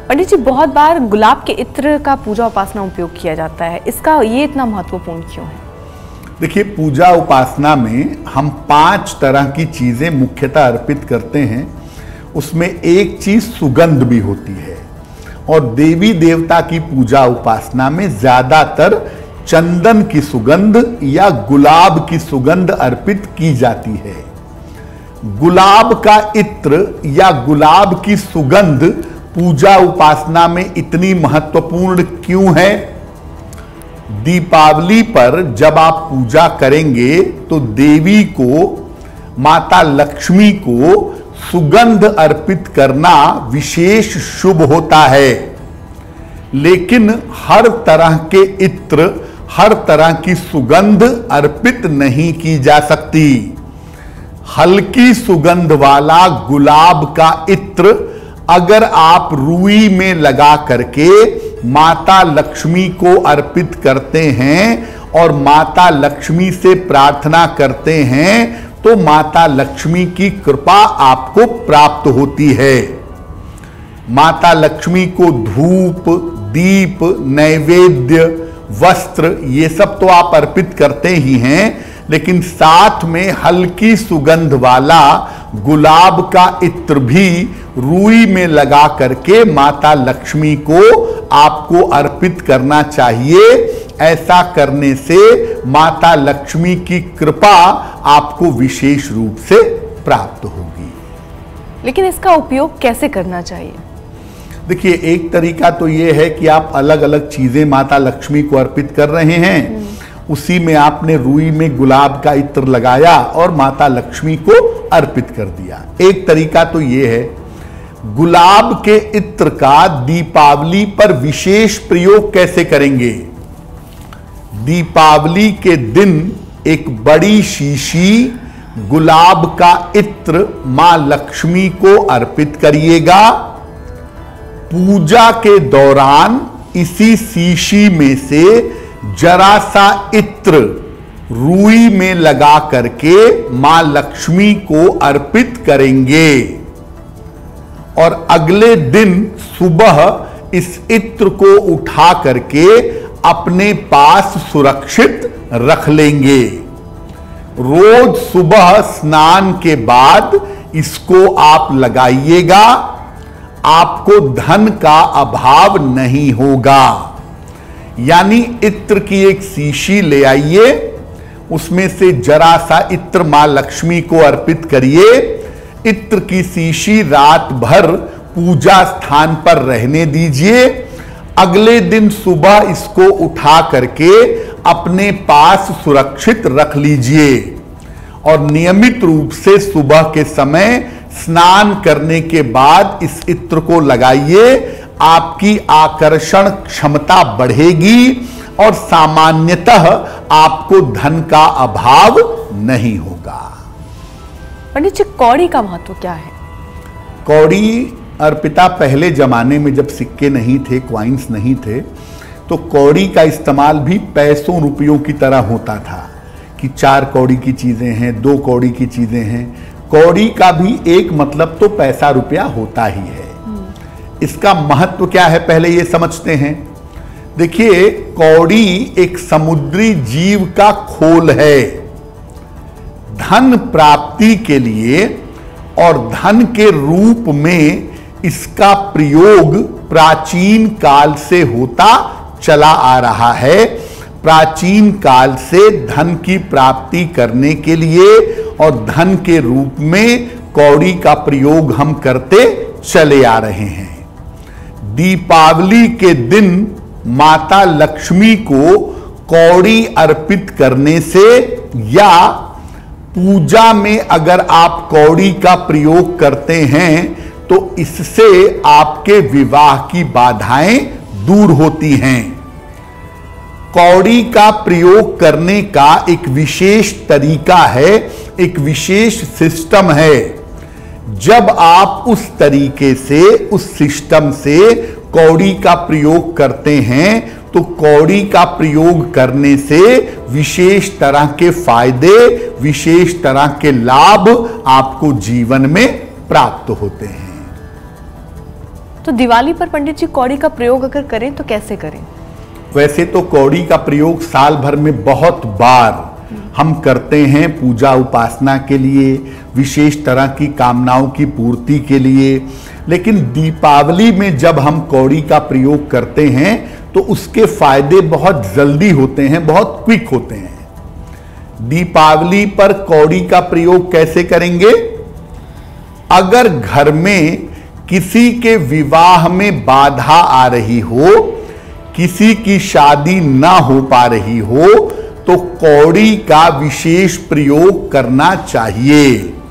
पंडित जी, बहुत बार गुलाब के इत्र का पूजा उपासना उपयोग किया जाता है, इसका ये इतना महत्वपूर्ण क्यों है? देखिए, पूजा उपासना में हम 5 तरह की चीजें मुख्यतः अर्पित करते हैं। उसमें एक चीज सुगंध भी होती है, और देवी देवता की पूजा उपासना में ज्यादातर चंदन की सुगंध या गुलाब की सुगंध अर्पित की जाती है। गुलाब का इत्र या गुलाब की सुगंध पूजा उपासना में इतनी महत्वपूर्ण क्यों है? दीपावली पर जब आप पूजा करेंगे तो देवी को, माता लक्ष्मी को सुगंध अर्पित करना विशेष शुभ होता है। लेकिन हर तरह के इत्र, हर तरह की सुगंध अर्पित नहीं की जा सकती। हल्की सुगंध वाला गुलाब का इत्र अगर आप रुई में लगा करके माता लक्ष्मी को अर्पित करते हैं और माता लक्ष्मी से प्रार्थना करते हैं तो माता लक्ष्मी की कृपा आपको प्राप्त होती है। माता लक्ष्मी को धूप, दीप, नैवेद्य, वस्त्र ये सब तो आप अर्पित करते ही हैं, लेकिन साथ में हल्की सुगंध वाला गुलाब का इत्र भी रुई में लगा करके माता लक्ष्मी को आपको अर्पित करना चाहिए। ऐसा करने से माता लक्ष्मी की कृपा आपको विशेष रूप से प्राप्त होगी। लेकिन इसका उपयोग कैसे करना चाहिए? देखिए, एक तरीका तो यह है कि आप अलग अलग चीजें माता लक्ष्मी को अर्पित कर रहे हैं, उसी में आपने रुई में गुलाब का इत्र लगाया और माता लक्ष्मी को अर्पित कर दिया। एक तरीका तो यह है, गुलाब के इत्र का दीपावली पर विशेष प्रयोग कैसे करेंगे? दीपावली के दिन एक बड़ी शीशी गुलाब का इत्र मां लक्ष्मी को अर्पित करिएगा। पूजा के दौरान इसी शीशी में से जरा सा इत्र रुई में लगा करके मां लक्ष्मी को अर्पित करेंगे और अगले दिन सुबह इस इत्र को उठा करके अपने पास सुरक्षित रख लेंगे। रोज सुबह स्नान के बाद इसको आप लगाइएगा, आपको धन का अभाव नहीं होगा। यानी इत्र की एक शीशी ले आइए, उसमें से जरा सा इत्र मां लक्ष्मी को अर्पित करिए। इत्र की शीशी रात भर पूजा स्थान पर रहने दीजिए। अगले दिन सुबह इसको उठा करके अपने पास सुरक्षित रख लीजिए और नियमित रूप से सुबह के समय स्नान करने के बाद इस इत्र को लगाइए। आपकी आकर्षण क्षमता बढ़ेगी और सामान्यतः आपको धन का अभाव नहीं होगा। पंडित जी, कौड़ी का महत्व क्या है? कौड़ी अर्पिता पहले जमाने में जब सिक्के नहीं थे, क्वाइंस नहीं थे, तो कौड़ी का इस्तेमाल भी पैसों रुपयों की तरह होता था कि 4 कौड़ी की चीजें हैं, 2 कौड़ी की चीजें हैं। कौड़ी का भी एक मतलब तो पैसा रुपया होता ही है। इसका महत्व क्या है पहले ये समझते हैं। देखिए, कौड़ी एक समुद्री जीव का खोल है। धन प्राप्ति के लिए और धन के रूप में इसका प्रयोग प्राचीन काल से होता चला आ रहा है। प्राचीन काल से धन की प्राप्ति करने के लिए और धन के रूप में कौड़ी का प्रयोग हम करते चले आ रहे हैं। दीपावली के दिन माता लक्ष्मी को कौड़ी अर्पित करने से या पूजा में अगर आप कौड़ी का प्रयोग करते हैं तो इससे आपके विवाह की बाधाएं दूर होती हैं। कौड़ी का प्रयोग करने का एक विशेष तरीका है, एक विशेष सिस्टम है। जब आप उस तरीके से, उस सिस्टम से कौड़ी का प्रयोग करते हैं तो कौड़ी का प्रयोग करने से विशेष तरह के फायदे, विशेष तरह के लाभ आपको जीवन में प्राप्त होते हैं। तो दिवाली पर पंडित जी कौड़ी का प्रयोग अगर करें तो कैसे करें? वैसे तो कौड़ी का प्रयोग साल भर में बहुत बार हम करते हैं, पूजा उपासना के लिए, विशेष तरह की कामनाओं की पूर्ति के लिए। लेकिन दीपावली में जब हम कौड़ी का प्रयोग करते हैं तो उसके फायदे बहुत जल्दी होते हैं, बहुत क्विक होते हैं। दीपावली पर कौड़ी का प्रयोग कैसे करेंगे? अगर घर में किसी के विवाह में बाधा आ रही हो, किसी की शादी ना हो पा रही हो, तो कौड़ी का विशेष प्रयोग करना चाहिए।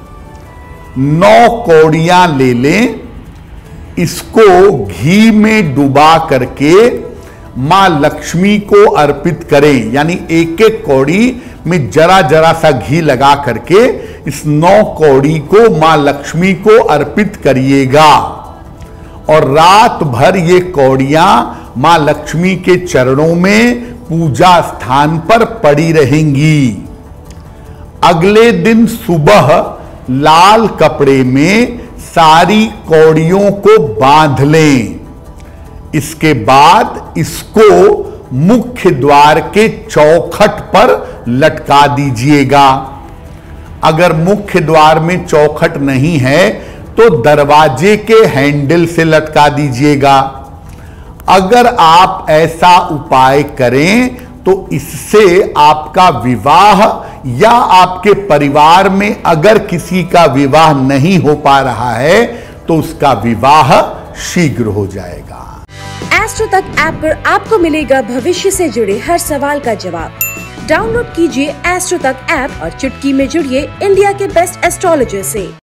9 कौड़ियां ले लें, इसको घी में डुबा करके मां लक्ष्मी को अर्पित करें। यानी एक एक कौड़ी में जरा जरा सा घी लगा करके इस 9 कौड़ी को मां लक्ष्मी को अर्पित करिएगा और रात भर ये कौड़ियां मां लक्ष्मी के चरणों में पूजा स्थान पर पड़ी रहेंगी। अगले दिन सुबह लाल कपड़े में सारी कौड़ियों को बांध लें। इसके बाद इसको मुख्य द्वार के चौखट पर लटका दीजिएगा। अगर मुख्य द्वार में चौखट नहीं है तो दरवाजे के हैंडल से लटका दीजिएगा। अगर आप ऐसा उपाय करें तो इससे आपका विवाह या आपके परिवार में अगर किसी का विवाह नहीं हो पा रहा है तो उसका विवाह शीघ्र हो जाएगा। एस्ट्रो तक ऐप पर आपको मिलेगा भविष्य से जुड़े हर सवाल का जवाब। डाउनलोड कीजिए एस्ट्रो तक ऐप और चुटकी में जुड़िए इंडिया के बेस्ट एस्ट्रोलॉजर से।